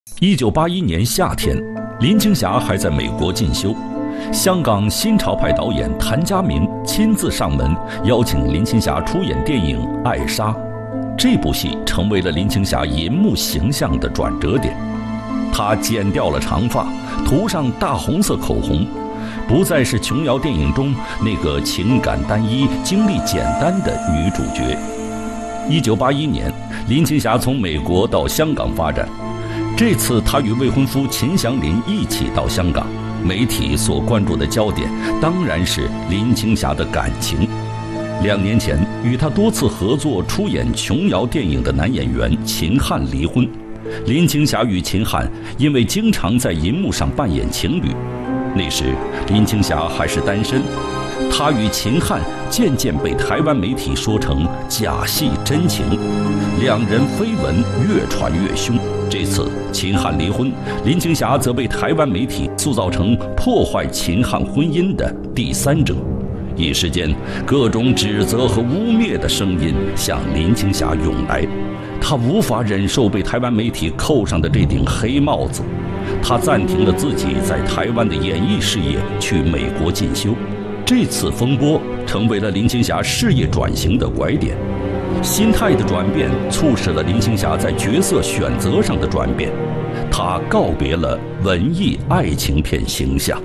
1981年夏天，林青霞还在美国进修，香港新潮派导演谭家明亲自上门邀请林青霞出演电影《爱莎》。这部戏成为了林青霞银幕形象的转折点。她剪掉了长发，涂上大红色口红，不再是琼瑶电影中那个情感单一、经历简单的女主角。1981年，林青霞从美国到香港发展。这次她与未婚夫秦祥林一起到香港，媒体所关注的焦点当然是林青霞的感情。2年前，与她多次合作出演琼瑶电影的男演员秦汉离婚。林青霞与秦汉因为经常在银幕上扮演情侣，那时林青霞还是单身。她与秦汉渐渐被台湾媒体说成假戏真情，两人绯闻越传越凶。这次秦汉离婚，林青霞则被台湾媒体塑造成破坏秦汉婚姻的第三者。一时间，各种指责和污蔑的声音向林青霞涌来，她无法忍受被台湾媒体扣上的这顶黑帽子，她暂停了自己在台湾的演艺事业，去美国进修。这次风波成为了林青霞事业转型的拐点，心态的转变促使了林青霞在角色选择上的转变，她告别了文艺爱情片形象。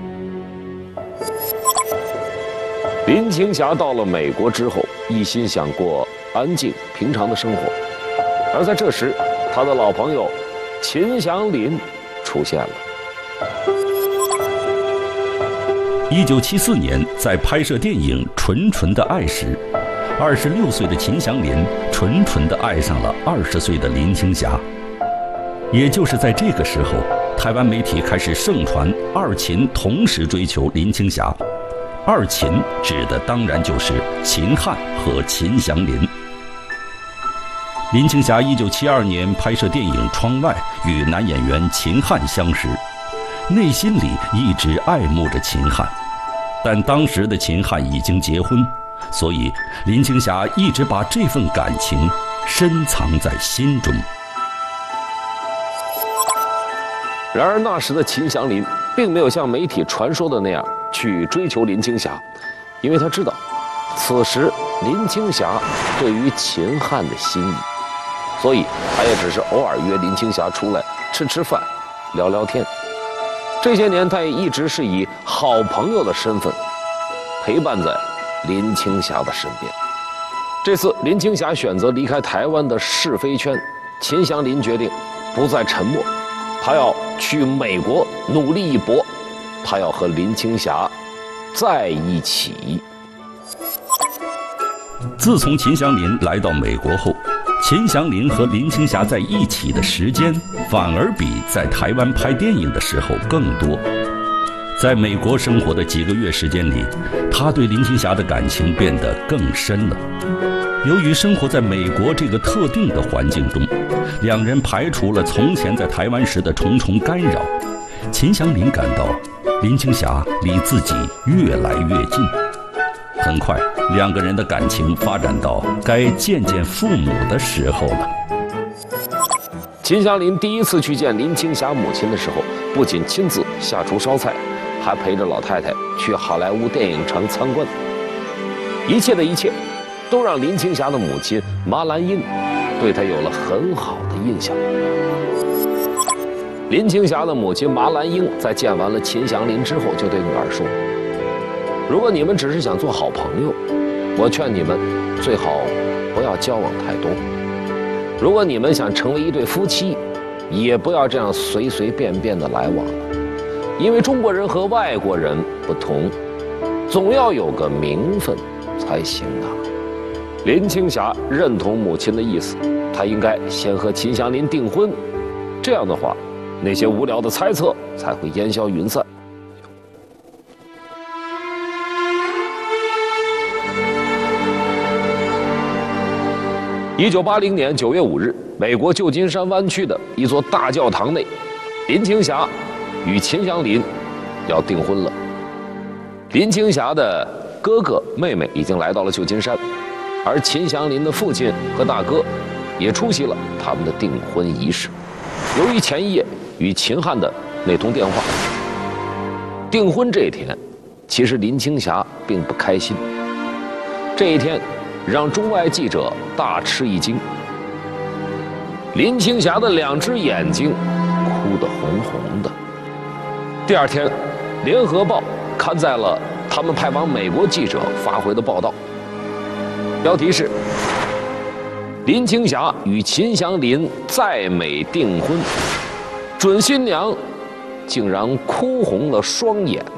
林青霞到了美国之后，一心想过安静平常的生活，而在这时，她的老朋友秦祥林出现了。 1974年，在拍摄电影《纯纯的爱》时，26岁的秦祥林纯纯地爱上了20岁的林青霞。也就是在这个时候，台湾媒体开始盛传二秦同时追求林青霞。二秦指的当然就是秦汉和秦祥林。林青霞1972年拍摄电影《窗外》，与男演员秦汉相识，内心里一直爱慕着秦汉，但当时的秦汉已经结婚，所以林青霞一直把这份感情深藏在心中。 然而那时的秦祥林并没有像媒体传说的那样去追求林青霞，因为他知道此时林青霞对于秦汉的心意，所以他也只是偶尔约林青霞出来吃吃饭聊聊天。这些年他也一直是以好朋友的身份陪伴在林青霞的身边。这次林青霞选择离开台湾的是非圈，秦祥林决定不再沉默，他要去美国努力一搏，他要和林青霞在一起。 自从秦祥林来到美国后，秦祥林和林青霞在一起的时间反而比在台湾拍电影的时候更多。在美国生活的几个月时间里，他对林青霞的感情变得更深了。由于生活在美国这个特定的环境中，两人排除了从前在台湾时的重重干扰。秦祥林感到林青霞离自己越来越近。很快，两个人的感情发展到该见见父母的时候了。 秦祥林第一次去见林青霞母亲的时候，不仅亲自下厨烧菜，还陪着老太太去好莱坞电影城参观。一切的一切，都让林青霞的母亲麻兰英对她有了很好的印象。林青霞的母亲麻兰英在见完了秦祥林之后，就对女儿说：“如果你们只是想做好朋友，我劝你们最好不要交往太多。如果你们想成为一对夫妻，也不要这样随随便便的来往了，因为中国人和外国人不同，总要有个名分才行啊。”林青霞认同母亲的意思，她应该先和秦祥林订婚，这样的话，那些无聊的猜测才会烟消云散。1980年9月5日，美国旧金山湾区的一座大教堂内，林青霞与秦祥林要订婚了。林青霞的哥哥妹妹已经来到了旧金山，而秦祥林的父亲和大哥也出席了他们的订婚仪式。 由于前一夜与秦汉的那通电话，订婚这一天，其实林青霞并不开心。这一天让中外记者大吃一惊，林青霞的2只眼睛哭得红红的。第二天，《联合报》刊载了他们派往美国记者发回的报道，标题是林青霞与秦祥林在美订婚，准新娘竟然哭红了双眼。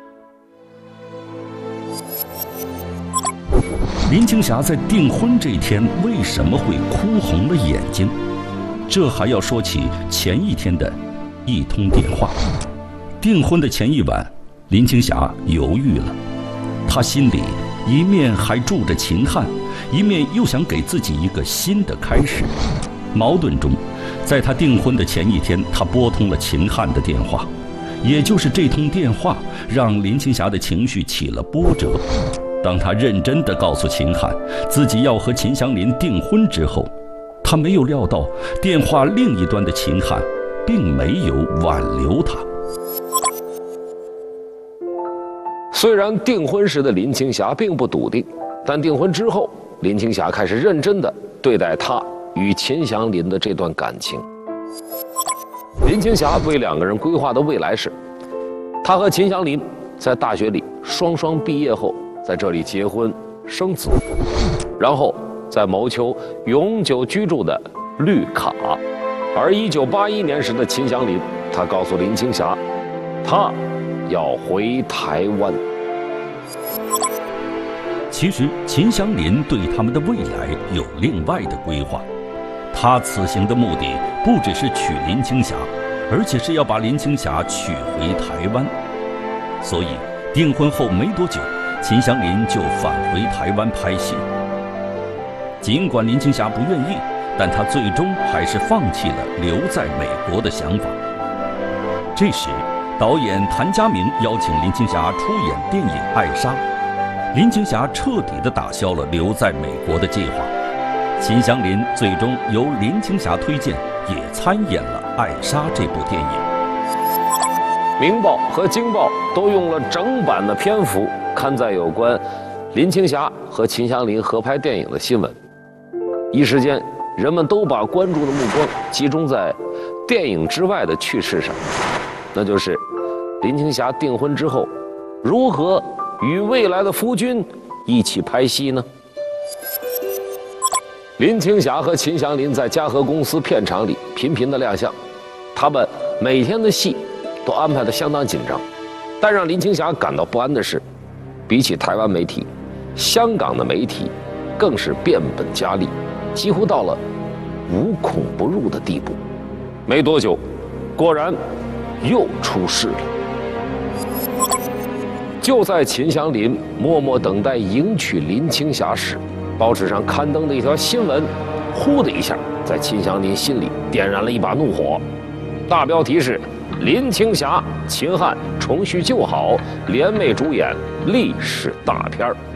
林青霞在订婚这天为什么会哭红了眼睛？这还要说起前一天的一通电话。订婚的前一晚，林青霞犹豫了，她心里一面还住着秦汉，一面又想给自己一个新的开始。矛盾中，在她订婚的前一天，她拨通了秦汉的电话，也就是这通电话让林青霞的情绪起了波折。当她认真地告诉秦汉自己要和秦祥林订婚之后，她没有料到电话另一端的秦汉并没有挽留她。 虽然订婚时的林青霞并不笃定，但订婚之后，林青霞开始认真地对待她与秦祥林的这段感情。林青霞为2个人规划的未来是，她和秦祥林在大学里双双毕业后，在这里结婚生子，然后再谋求永久居住的绿卡。而1981年时的秦祥林，他告诉林青霞，他要回台湾。 其实秦祥林对他们的未来有另外的规划，他此行的目的不只是娶林青霞，而且是要把林青霞娶回台湾。所以订婚后没多久，秦祥林就返回台湾拍戏。尽管林青霞不愿意，但她最终还是放弃了留在美国的想法。这时，导演谭家明邀请林青霞出演电影《艾莎》，林青霞彻底地打消了留在美国的计划。秦祥林最终由林青霞推荐，也参演了《艾莎》这部电影。 《明报》和《京报》都用了整版的篇幅刊载有关林青霞和秦祥林合拍电影的新闻。一时间，人们都把关注的目光集中在电影之外的趣事上，那就是林青霞订婚之后，如何与未来的夫君一起拍戏呢？林青霞和秦祥林在嘉禾公司片场里频频的亮相，他们每天的戏都安排得相当紧张。但让林青霞感到不安的是，比起台湾媒体，香港的媒体更是变本加厉，几乎到了无孔不入的地步。没多久，果然又出事了。就在秦祥林默默等待迎娶林青霞时，报纸上刊登的一条新闻，呼的一下，在秦祥林心里点燃了一把怒火。大标题是“林青霞、秦汉重叙旧好，联袂主演历史大片儿”。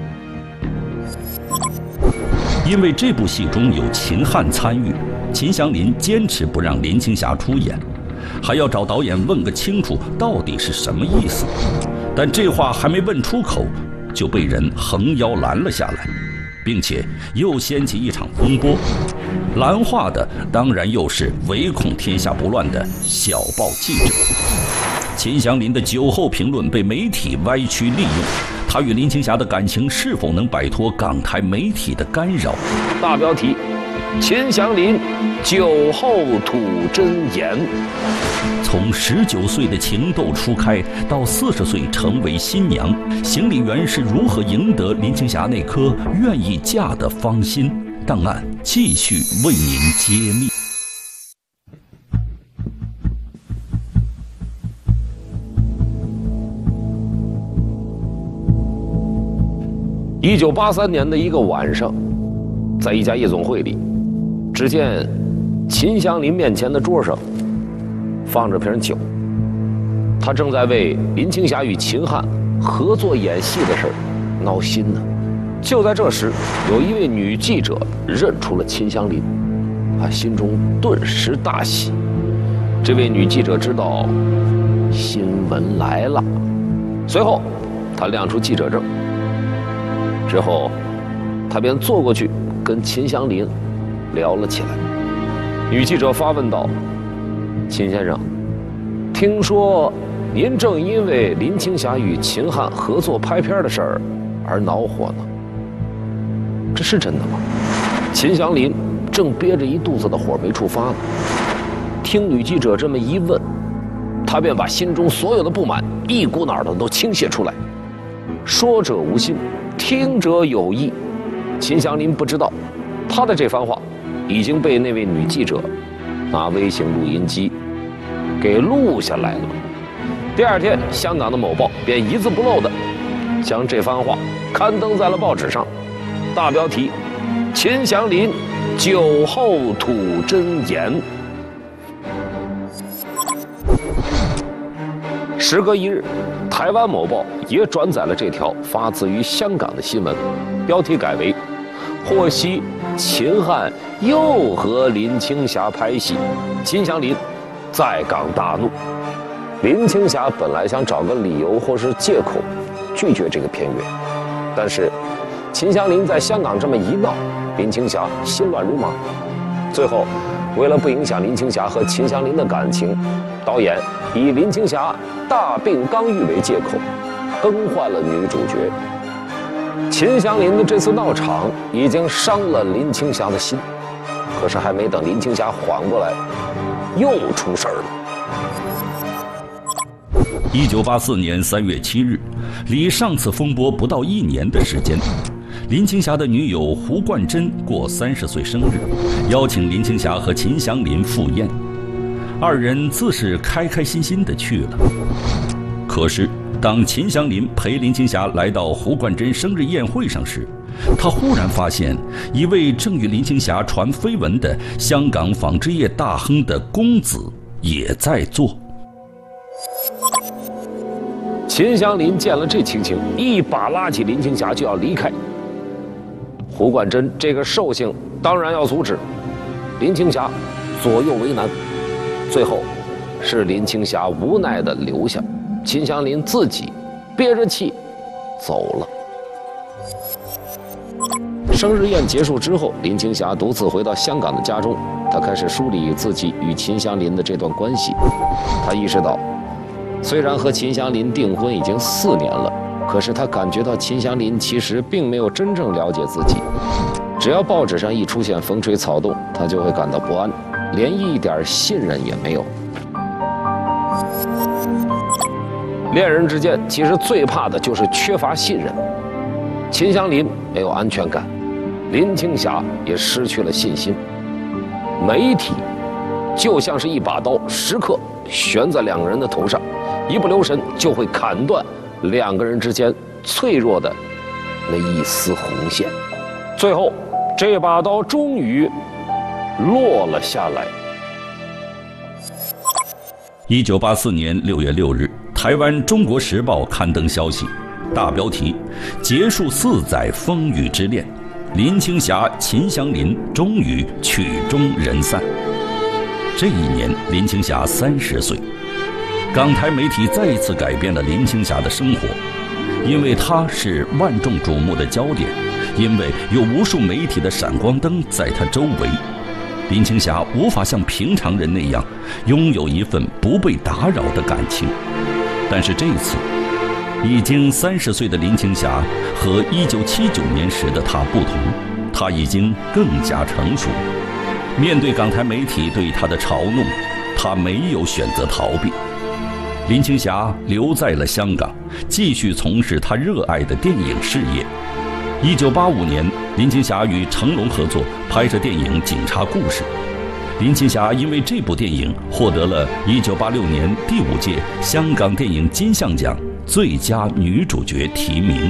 因为这部戏中有秦汉参与，秦祥林坚持不让林青霞出演，还要找导演问个清楚到底是什么意思。但这话还没问出口，就被人横腰拦了下来，并且又掀起一场风波。拦话的当然又是唯恐天下不乱的小报记者。秦祥林的酒后评论被媒体歪曲利用，他与林青霞的感情是否能摆脱港台媒体的干扰？ 大标题：秦祥林酒后吐真言。 从19岁的情窦初开到40岁成为新娘，行李员是如何赢得林青霞那颗愿意嫁的芳心？档案继续为您揭秘。 1983年的一个晚上，在一家夜总会里，只见秦祥林面前的桌上放着瓶酒，他正在为林青霞与秦汉合作演戏的事儿闹心呢。就在这时，有一位女记者认出了秦祥林，她心中顿时大喜， 这位女记者知道新闻来了，随后她亮出记者证。之后，她便坐过去跟秦祥林聊了起来。女记者发问道：“秦先生，听说您正因为林青霞与秦汉合作拍片的事儿而恼火呢？这是真的吗？”秦祥林正憋着一肚子的火没处发呢。听女记者这么一问，他便把心中所有的不满一股脑的都倾泻出来。说者无心，听者有意。秦祥林不知道，他的这番话已经被那位女记者拿微型录音机给录下来了。第二天，香港的某报便一字不漏的将这番话刊登在了报纸上，大标题：秦祥林酒后吐真言。时隔一日，台湾某报也转载了这条发自于香港的新闻，标题改为：获悉秦汉又和林青霞拍戏，秦祥林在港大怒。林青霞本来想找个理由或是借口拒绝这个片约，但是秦祥林在香港这么一闹，林青霞心乱如麻。最后，为了不影响林青霞和秦祥林的感情，导演以林青霞大病刚愈为借口，更换了女主角。秦祥林的这次闹场已经伤了林青霞的心，可是还没等林青霞缓过来，又出事儿了。 1984年3月7日，离上次风波不到1年的时间，林青霞的女友胡冠珍过30岁生日，邀请林青霞和秦祥林赴宴。二人自是开开心心地去了。可是，当秦祥林陪林青霞来到胡冠珍生日宴会上时，他忽然发现一位正与林青霞传绯闻的香港纺织业大亨的公子也在座。 秦祥林见了这情形，一把拉起林青霞就要离开。胡冠珍这个兽性当然要阻止，林青霞左右为难，最后是林青霞无奈地留下，秦祥林自己憋着气走了。生日宴结束之后，林青霞独自回到香港的家中，她开始梳理自己与秦祥林的这段关系。她意识到，虽然和秦祥林订婚已经4年了，可是她感觉到秦祥林其实并没有真正了解自己。只要报纸上一出现风吹草动，她就会感到不安，连一点信任也没有。恋人之间其实最怕的就是缺乏信任。秦祥林没有安全感，林青霞也失去了信心。媒体就像是一把刀，时刻悬在两个人的头上，一不留神就会砍断两个人之间脆弱的那一丝红线。最后，这把刀终于落了下来。 1984年6月6日，台湾《中国时报》刊登消息，大标题：结束4载风雨之恋，林青霞、秦祥林终于曲终人散。这一年，林青霞30岁。港台媒体再一次改变了林青霞的生活，因为她是万众瞩目的焦点，因为有无数媒体的闪光灯在她周围。林青霞无法像平常人那样拥有一份不被打扰的感情，但是这次，已经30岁的林青霞和1979年时的她不同，她已经更加成熟。面对港台媒体对她的嘲弄，她没有选择逃避。林青霞留在了香港，继续从事她热爱的电影事业。1985年，林青霞与成龙合作拍摄电影《警察故事》。林青霞因为这部电影获得了1986年第5届香港电影金像奖最佳女主角提名。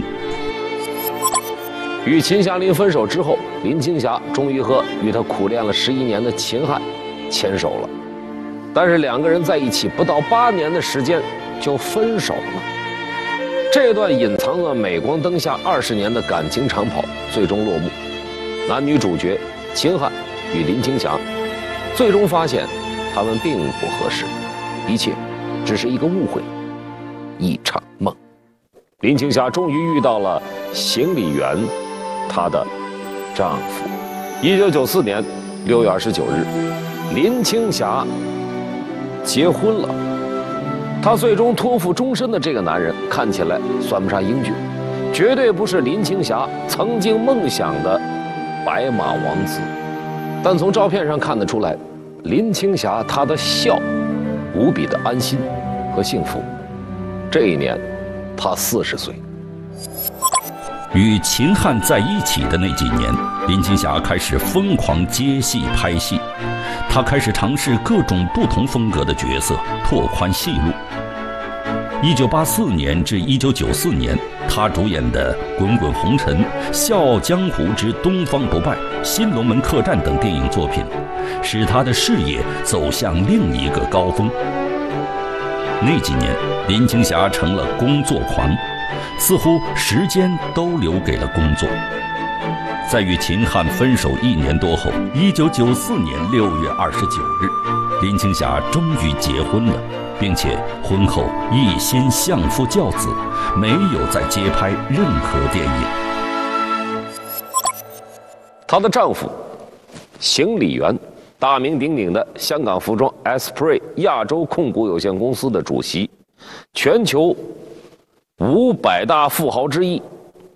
与秦祥林分手之后，林青霞终于和与她苦练了11年的秦汉牵手了，但是两个人在一起不到8年的时间就分手了。这段隐藏了镁光灯下20年的感情长跑最终落幕，男女主角秦汉与林青霞最终发现他们并不合适，一切只是一个误会，一场梦。林青霞终于遇到了邢丽媛，她的丈夫。1994年6月29日，林青霞结婚了。她最终托付终身的这个男人，看起来算不上英俊，绝对不是林青霞曾经梦想的白马王子。但从照片上看得出来，林青霞她的笑无比的安心和幸福。这一年，她40岁。 与秦汉在一起的那几年，林青霞开始疯狂接戏拍戏，她开始尝试各种不同风格的角色，拓宽戏路。1984年至1994年，她主演的《滚滚红尘》《笑傲江湖之东方不败》《新龙门客栈》等电影作品，使她的事业走向另一个高峰。那几年，林青霞成了工作狂，似乎时间都留给了工作。在与秦汉分手1年多后，1994年6月29日，林青霞终于结婚了，并且婚后一心相夫教子，没有再接拍任何电影。 她的丈夫邢丽媛，大名鼎鼎的香港服装 Esprit 亚洲控股有限公司的主席，全球500大富豪之一。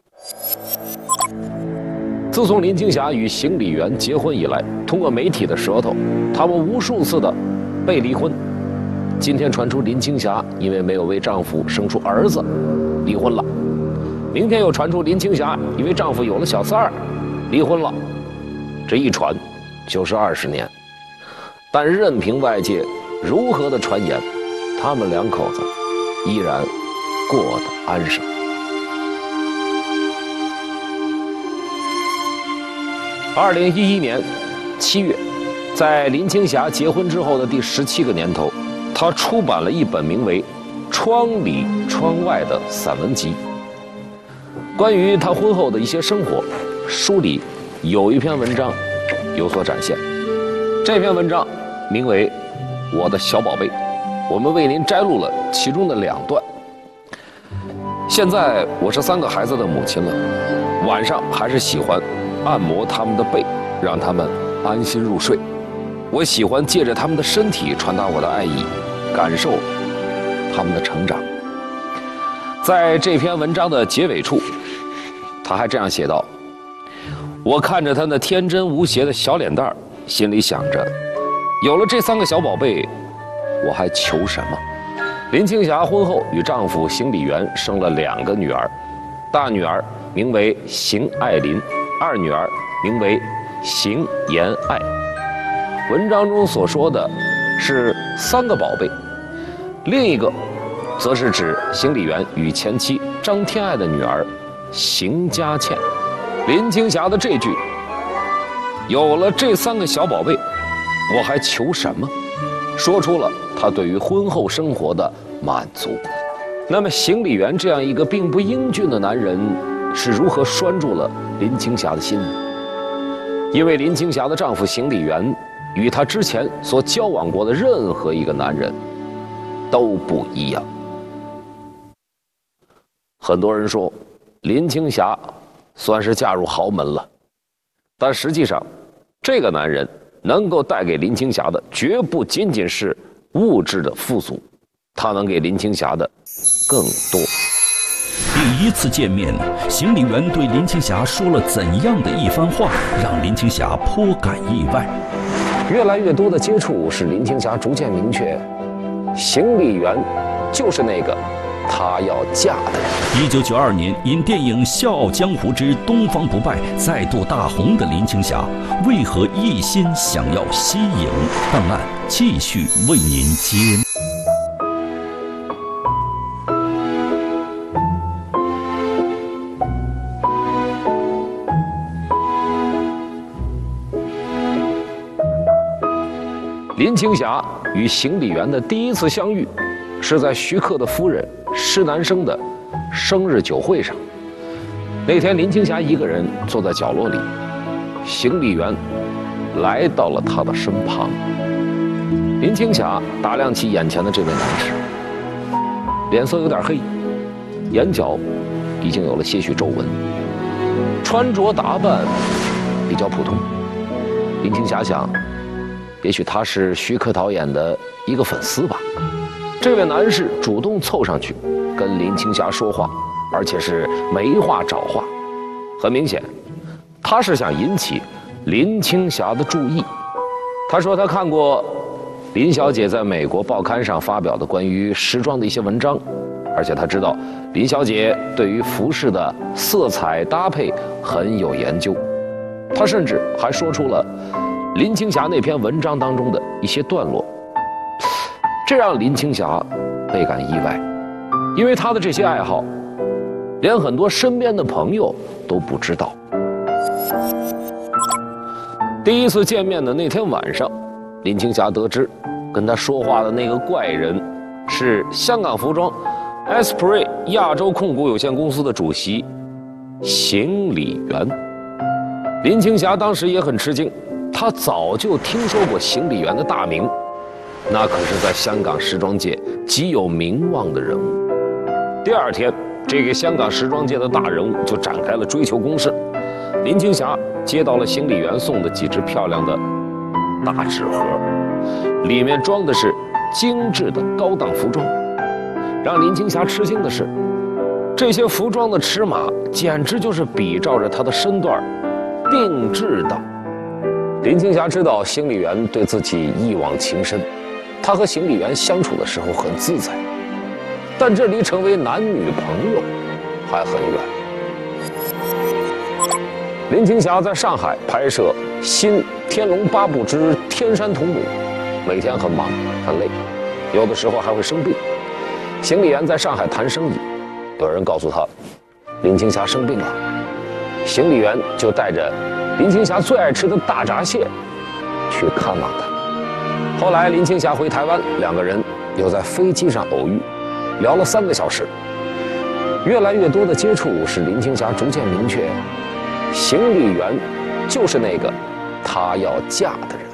自从林青霞与邢丽媛结婚以来，通过媒体的舌头，他们无数次的被离婚。今天传出林青霞因为没有为丈夫生出儿子离婚了，明天又传出林青霞因为丈夫有了小三儿离婚了。这一传就是20年。但任凭外界如何的传言，他们两口子依然过得安生。2011年7月，在林青霞结婚之后的第17个年头，她出版了一本名为《窗里窗外》的散文集，关于她婚后的一些生活。书里有一篇文章有所展现，这篇文章名为《我的小宝贝》，我们为您摘录了其中的2段。现在我是3个孩子的母亲了，晚上还是喜欢按摩他们的背，让他们安心入睡。我喜欢借着他们的身体传达我的爱意，感受他们的成长。在这篇文章的结尾处，他还这样写道：我看着他那天真无邪的小脸蛋儿，心里想着，有了这3个小宝贝，我还求什么？林青霞婚后与丈夫邢丽媛生了2个女儿，大女儿名为邢爱琳，二女儿名为邢妍爱。文章中所说的是3个宝贝，另一个则是指邢丽媛与前妻张天爱的女儿邢佳倩。林青霞的这句“有了这3个小宝贝，我还求什么”，说出了她对于婚后生活的满足。那么邢丽媛这样一个并不英俊的男人是如何拴住了林青霞的心呢？因为林青霞的丈夫邢丽媛与她之前所交往过的任何一个男人都不一样。很多人说林青霞算是嫁入豪门了，但实际上这个男人能够带给林青霞的绝不仅仅是物质的富足，他能给林青霞的更多。 第一次见面，邢丽媛对林青霞说了怎样的一番话，让林青霞颇感意外。 越来越多的接触使林青霞逐渐明确，邢丽媛就是那个她要嫁的人。 1992年，因电影《笑傲江湖之东方不败》再度大红的林青霞，为何一心想要息影？档案继续为您揭。 林青霞与邢丽媛的第一次相遇，是在徐克的夫人施南生的生日酒会上。那天，林青霞一个人坐在角落里，邢丽媛来到了她的身旁。林林青霞打量起眼前的这位男士，脸色有点黑，眼角已经有了些许皱纹，穿着打扮比较普通。林青霞想，也许他是徐克导演的一个粉丝吧。这位男士主动凑上去跟林青霞说话，而且是没话找话。很明显，他是想引起林青霞的注意。他说他看过林小姐在美国报刊上发表的关于时装的一些文章，而且他知道林小姐对于服饰的色彩搭配很有研究。他甚至还说出了林青霞那篇文章当中的一些段落，这让林青霞倍感意外，因为她的这些爱好，连很多身边的朋友都不知道。第一次见面的那天晚上，林青霞得知跟她说话的那个怪人是香港服装 Esprit 亚洲控股有限公司的主席邢李元。林青霞当时也很吃惊，她早就听说过邢李元的大名，那可是在香港时装界极有名望的人物。第二天，这个香港时装界的大人物就展开了追求攻势。林青霞接到了邢李元送的几只漂亮的大纸盒，里面装的是精致的高档服装。让林青霞吃惊的是，这些服装的尺码简直就是比照着她的身段定制的。林青霞知道邢李元对自己一往情深，她和邢李元相处的时候很自在，但这离成为男女朋友还很远。林青霞在上海拍摄新《天龙八部之天山童母》，每天很忙很累，有的时候还会生病。邢李元在上海谈生意，有人告诉他林青霞生病了，邢李元就带着林青霞最爱吃的大闸蟹去看望她。后来林青霞回台湾，两个人又在飞机上偶遇，聊了3个小时。越来越多的接触使林青霞逐渐明确，邢李元就是那个她要嫁的人。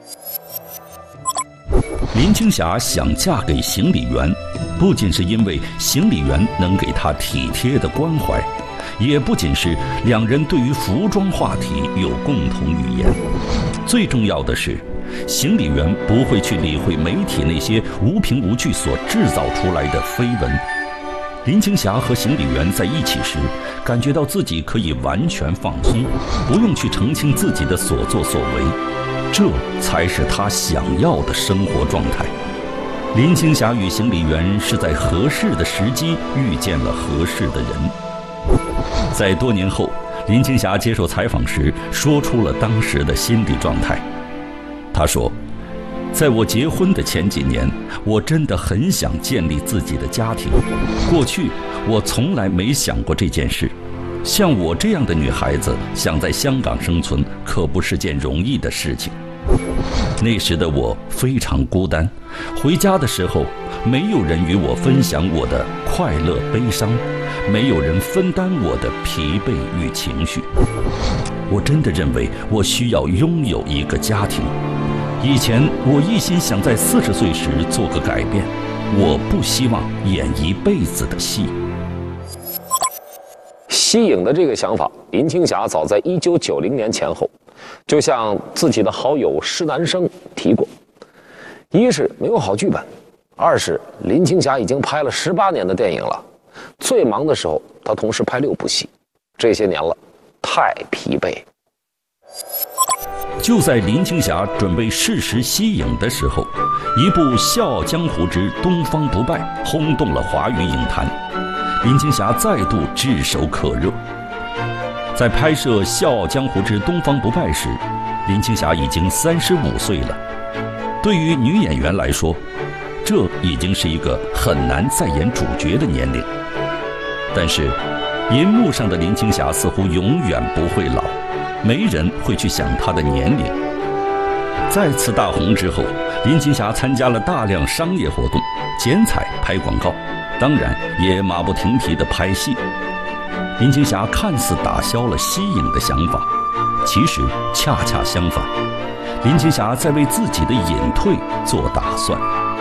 林青霞想嫁给邢李元，不仅是因为邢李元能给她体贴的关怀，也不仅是两人对于服装话题有共同语言，最重要的是，邢李元不会去理会媒体那些无凭无据所制造出来的绯闻。林青霞和邢李元在一起时，感觉到自己可以完全放松，不用去澄清自己的所作所为，这才是她想要的生活状态。林青霞与邢李元是在合适的时机遇见了合适的人。在多年后，林青霞接受采访时说出了当时的心理状态。她说，在我结婚的前几年，我真的很想建立自己的家庭。过去我从来没想过这件事。像我这样的女孩子想在香港生存，可不是件容易的事情。那时的我非常孤单，回家的时候，没有人与我分享我的快乐悲伤，没有人分担我的疲惫与情绪。我真的认为我需要拥有一个家庭。以前我一心想在40岁时做个改变，我不希望演一辈子的戏。 息影的这个想法，林青霞早在1990年前后就向自己的好友施南生提过。一是没有好剧本，二是林青霞已经拍了18年的电影了，最忙的时候她同时拍6部戏，这些年了太疲惫。 就在林青霞准备适时息影的时候，一部《笑傲江湖之东方不败》轰动了华语影坛，林青霞再度炙手可热。在拍摄《笑傲江湖之东方不败》时，林青霞已经35岁了。对于女演员来说，这已经是一个很难再演主角的年龄。但是，银幕上的林青霞似乎永远不会老，没人会去想她的年龄。再次大红之后，林青霞参加了大量商业活动，剪彩、拍广告，当然也马不停蹄地拍戏。林青霞看似打消了息影的想法，其实恰恰相反， 林青霞在为自己的隐退做打算。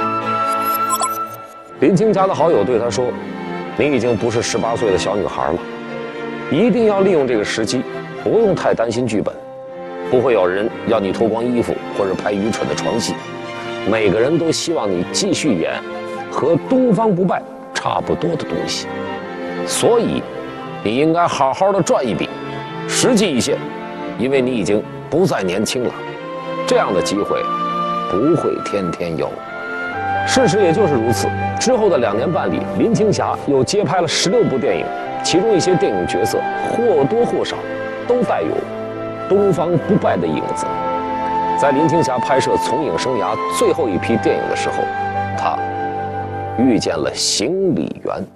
林青霞的好友对她说：“你已经不是18岁的小女孩了，一定要利用这个时机，不用太担心剧本，不会有人要你脱光衣服或者拍愚蠢的床戏，每个人都希望你继续演和东方不败差不多的东西，所以你应该好好的赚一笔，实际一些，因为你已经不再年轻了，这样的机会不会天天有。”事实也就是如此，之后的2年半里，林青霞又接拍了16部电影，其中一些电影角色或多或少都带有东方不败的影子。在林青霞拍摄从影生涯最后一批电影的时候，她遇见了行李员。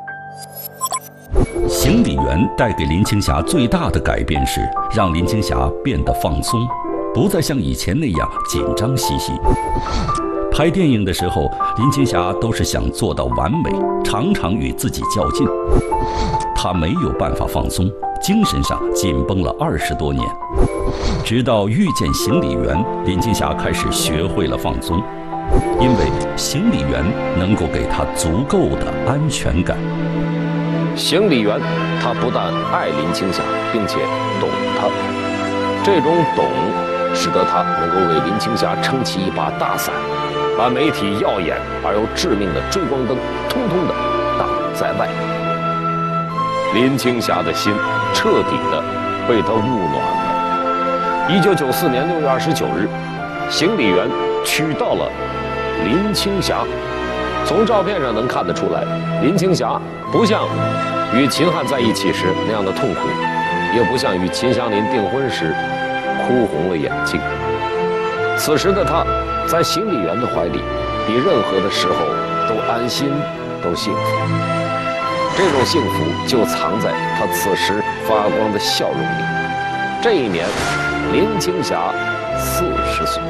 行李员带给林青霞最大的改变是，让林青霞变得放松，不再像以前那样紧张兮兮。拍电影的时候，林青霞都是想做到完美，常常与自己较劲。她没有办法放松，精神上紧绷了20多年。直到遇见行李员，林青霞开始学会了放松，因为行李员能够给她足够的安全感。 行李员他不但爱林青霞，并且懂她，这种懂使得他能够为林青霞撑起一把大伞，把媒体耀眼而又致命的追光灯通通的挡在外面。林青霞的心彻底的被他焐暖了。1994年6月29日，行李员娶到了林青霞。从照片上能看得出来，林青霞不像与秦汉在一起时那样的痛苦，也不像与秦祥林订婚时哭红了眼睛。此时的她在行李员的怀里，比任何的时候都安心，都幸福。这种幸福就藏在她此时发光的笑容里。这一年，林青霞40岁。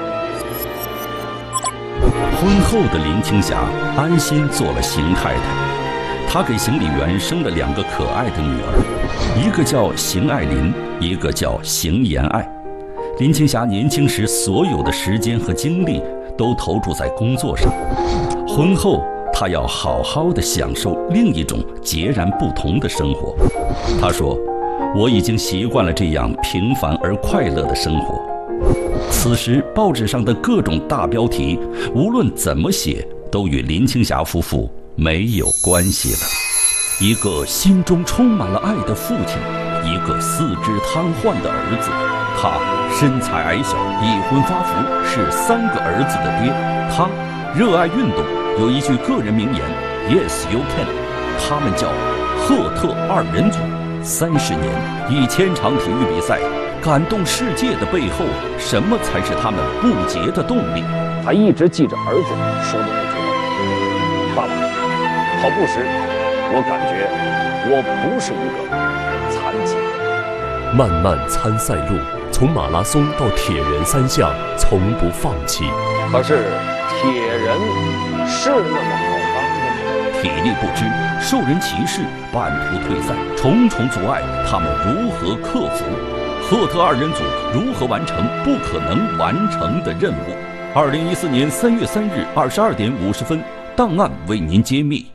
婚后的林青霞安心做了邢太太，她给行李员生了2个可爱的女儿，一个叫邢爱琳，一个叫邢延爱。林青霞年轻时所有的时间和精力都投注在工作上，婚后她要好好的享受另一种截然不同的生活。她说：“我已经习惯了这样平凡而快乐的生活。”此时报纸上的各种大标题，无论怎么写，都与林青霞夫妇没有关系了。一个心中充满了爱的父亲，一个四肢瘫痪的儿子。他身材矮小，已婚发福，是3个儿子的爹。他热爱运动，有一句个人名言 ：“Yes, you can。”他们叫赫特2人组，30年1000场体育比赛。感动世界的背后，什么才是他们不竭的动力？ 他一直记着儿子说的那句话：“爸爸，跑步时，我感觉我不是一个残疾。” 漫漫参赛路，从马拉松到铁人3项，从不放弃。 可是铁人是那么好当的吗？ 体力不支、受人歧视、半途退赛，重重阻碍，他们如何克服？赫特2人组如何完成不可能完成的任务？2014年3月3日22点50分，档案为您揭秘。